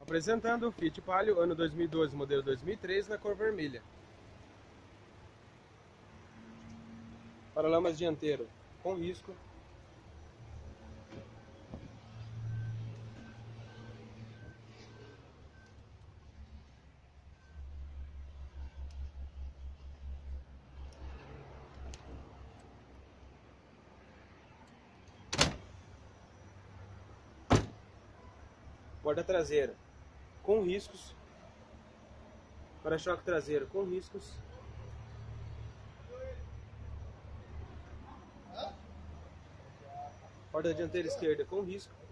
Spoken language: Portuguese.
Apresentando o Fiat Palio, ano 2012, modelo 2003, na cor vermelha. Paralamas dianteiro com risco. Porta traseira com riscos. Para-choque traseiro com riscos. Porta dianteira esquerda com risco.